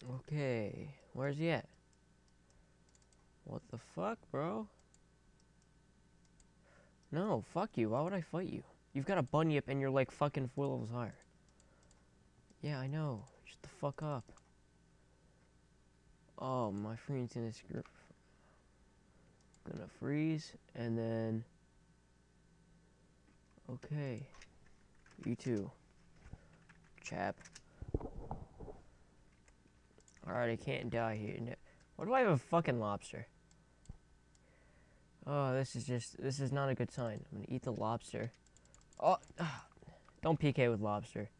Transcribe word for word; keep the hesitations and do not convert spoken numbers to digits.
Okay, where's he at? What the fuck, bro? No, fuck you. Why would I fight you? You've got a bunyip and you're like fucking four levels higher. Yeah, I know. Shut the fuck up. Oh, my friend's in this group. Gonna freeze and then. Okay. You too, chap. Alright, I can't die here. Why do I have a fucking lobster? Oh, this is just, this is not a good sign. I'm gonna eat the lobster. Oh, don't P K with lobster.